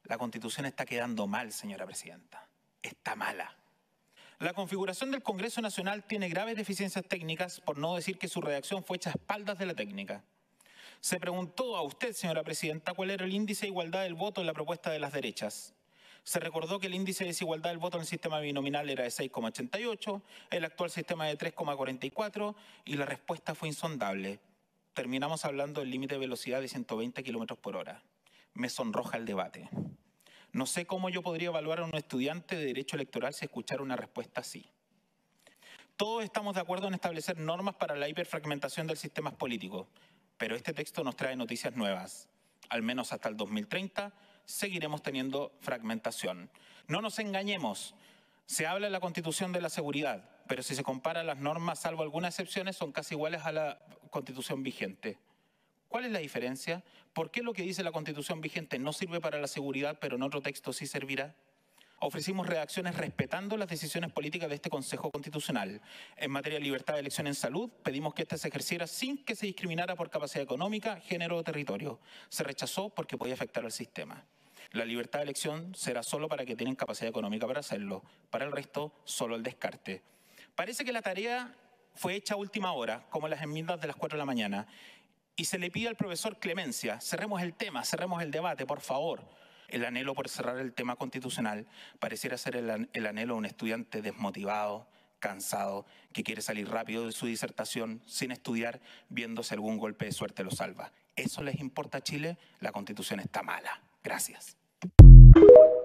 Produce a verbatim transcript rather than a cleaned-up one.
La Constitución está quedando mal, señora Presidenta. Está mala. La configuración del Congreso Nacional tiene graves deficiencias técnicas, por no decir que su redacción fue hecha a espaldas de la técnica. Se preguntó a usted, señora Presidenta, cuál era el índice de igualdad del voto en la propuesta de las derechas. Se recordó que el índice de desigualdad del voto en el sistema binominal era de seis coma ochenta y ocho, el actual sistema de tres coma cuarenta y cuatro, y la respuesta fue insondable. Terminamos hablando del límite de velocidad de ciento veinte kilómetros por hora. Me sonroja el debate. No sé cómo yo podría evaluar a un estudiante de derecho electoral si escuchara una respuesta así. Todos estamos de acuerdo en establecer normas para la hiperfragmentación del sistema político, pero este texto nos trae noticias nuevas. Al menos hasta el dos mil treinta seguiremos teniendo fragmentación. No nos engañemos, se habla en la Constitución de la seguridad, pero si se compara las normas, salvo algunas excepciones, son casi iguales a la Constitución vigente. ¿Cuál es la diferencia? ¿Por qué lo que dice la Constitución vigente no sirve para la seguridad, pero en otro texto sí servirá? Ofrecimos redacciones respetando las decisiones políticas de este Consejo Constitucional. En materia de libertad de elección en salud, pedimos que ésta se ejerciera sin que se discriminara por capacidad económica, género o territorio. Se rechazó porque podía afectar al sistema. La libertad de elección será solo para que tienen capacidad económica para hacerlo. Para el resto, solo el descarte. Parece que la tarea fue hecha a última hora, como las enmiendas de las cuatro de la mañana. Y se le pide al profesor clemencia, cerremos el tema, cerremos el debate, por favor. El anhelo por cerrar el tema constitucional pareciera ser el, el anhelo de un estudiante desmotivado, cansado, que quiere salir rápido de su disertación sin estudiar, viendo si algún golpe de suerte lo salva. ¿Eso les importa a Chile? La Constitución está mala. Gracias.